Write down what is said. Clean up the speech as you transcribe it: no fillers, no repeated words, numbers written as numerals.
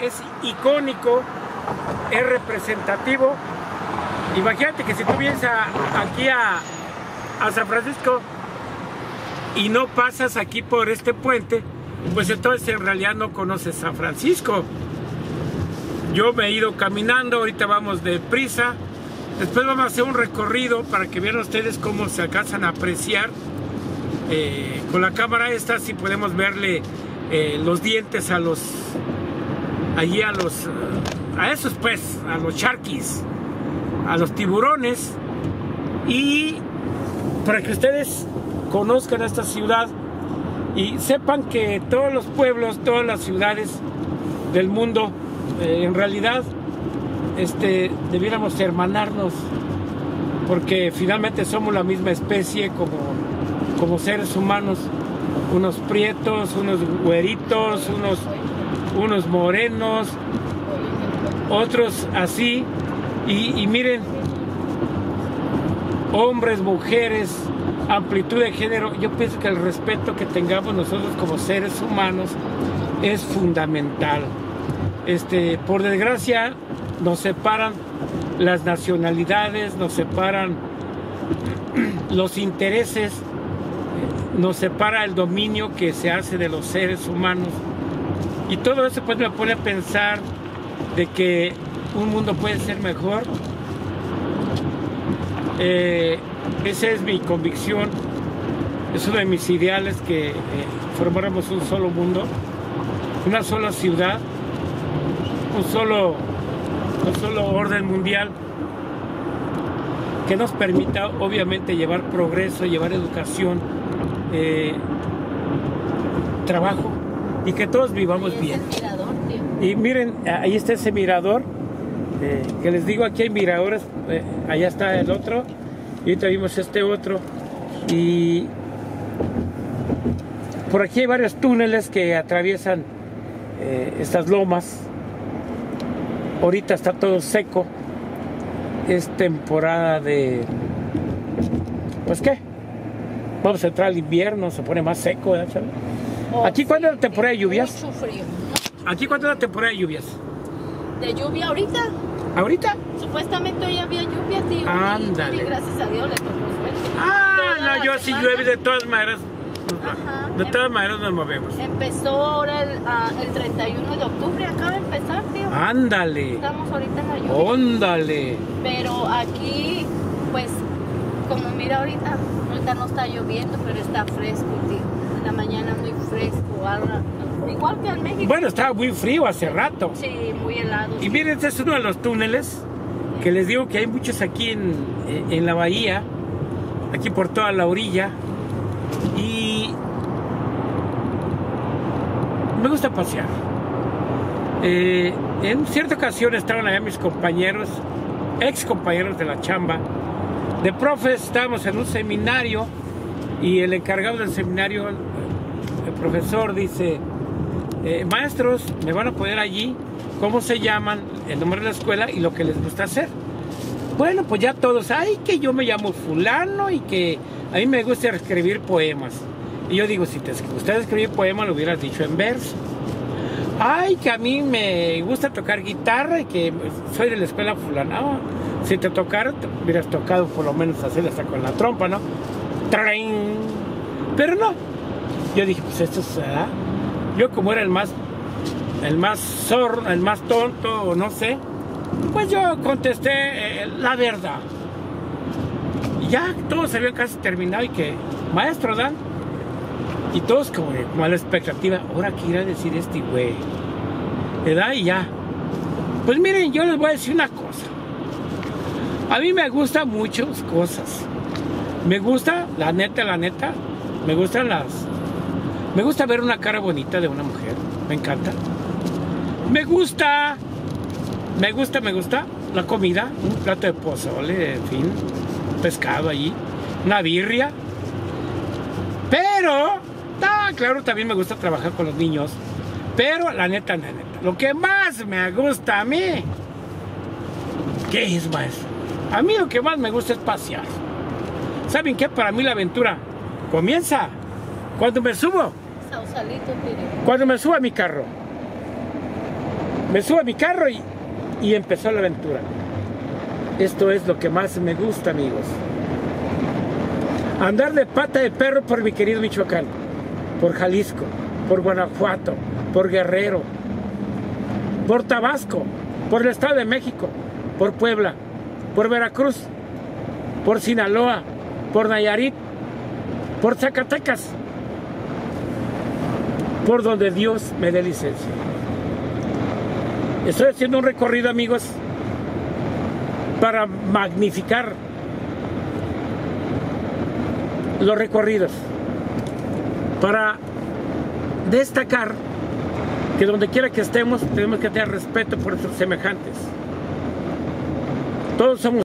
es icónico, es representativo. Imagínate que si tú vienes aquí a San Francisco y no pasas aquí por este puente, pues entonces en realidad no conoces San Francisco. Yo me he ido caminando, ahorita vamos deprisa, después vamos a hacer un recorrido para que vean ustedes cómo se alcanzan a apreciar con la cámara esta, si podemos verle los dientes a los charquis, a los tiburones, y para que ustedes conozcan esta ciudad y sepan que todos los pueblos, todas las ciudades del mundo, en realidad debiéramos hermanarnos, porque finalmente somos la misma especie como seres humanos, unos prietos, unos güeritos, unos morenos, otros así, y miren, hombres, mujeres, amplitud de género. Yo pienso que el respeto que tengamos nosotros como seres humanos es fundamental. Por desgracia nos separan las nacionalidades, nos separan los intereses, nos separa el dominio que se hace de los seres humanos, y todo eso pues me pone a pensar de que un mundo puede ser mejor. Esa es mi convicción, es uno de mis ideales, que formáramos un solo mundo, una sola ciudad, un solo orden mundial que nos permita obviamente llevar progreso, llevar educación, trabajo, y que todos vivamos bien. Y miren, ahí está ese mirador, que les digo, aquí hay miradores, allá está el otro, y ahorita vimos este otro, y por aquí hay varios túneles que atraviesan estas lomas. Ahorita está todo seco, es temporada de, pues qué, vamos a entrar al invierno, se pone más seco, ¿verdad, Chava? ¿Aquí cuándo es la temporada de lluvias? Mucho frío. ¿Aquí cuándo es la temporada de lluvias? ¿De lluvia ahorita? ¿Ahorita? Supuestamente hoy había lluvia, tío. Ándale. Y gracias a Dios le tocó suerte. No, yo si llueve de todas maneras, de todas maneras nos movemos. Empezó ahora el 31 de octubre, acaba de empezar, tío. Ándale. Estamos ahorita en la lluvia. Óndale. Pero aquí, pues, como mira ahorita no está lloviendo, pero está fresco, tío. En la mañana muy fresco, igual que en México. Bueno, estaba muy frío hace rato. Sí, muy helado. Y miren, este es uno de los túneles que les digo que hay muchos aquí en la bahía, aquí por toda la orilla, y me gusta pasear. En cierta ocasión estaban allá mis compañeros, ex compañeros de la chamba, de profes. Estábamos en un seminario y el encargado del seminario, el profesor, dice: maestros, me van a poner allí cómo se llaman, el nombre de la escuela y lo que les gusta hacer. Bueno, pues ya todos, ay, que yo me llamo fulano y que a mí me gusta escribir poemas. Y yo digo, si te gusta escribir poemas, lo hubieras dicho en verso. Ay, que a mí me gusta tocar guitarra y que soy de la escuela fulana. No, si te tocara, te hubieras tocado por lo menos así, hasta con la trompa, ¿no? ¡Train! Pero no. Yo dije, pues esto es, ¿verdad? Yo como era el más tonto, o no sé, pues yo contesté la verdad. Y ya todos habían casi terminado y que, maestro Dan, y todos como a la expectativa, ahora qué irá a decir este güey, ¿verdad? Y ya, pues miren, yo les voy a decir una cosa. A mí me gustan muchas cosas. Me gusta, la neta, me gusta ver una cara bonita de una mujer, me encanta. Me gusta la comida, un plato de pozole, en fin, pescado allí, una birria. Pero, claro, también me gusta trabajar con los niños. Pero la neta, lo que más me gusta a mí, ¿qué es, maestro? A mí lo que más me gusta es pasear. ¿Saben qué? Para mí la aventura comienza cuando me subo. Cuando me subo a mi carro. Me subo a mi carro y empezó la aventura. Esto es lo que más me gusta, amigos. Andar de pata de perro por mi querido Michoacán, por Jalisco, por Guanajuato, por Guerrero, por Tabasco, por el Estado de México, por Puebla, por Veracruz, por Sinaloa, por Nayarit, por Zacatecas, por donde Dios me dé licencia. Estoy haciendo un recorrido, amigos, para magnificar los recorridos, para destacar que donde quiera que estemos tenemos que tener respeto por nuestros semejantes. Todos somos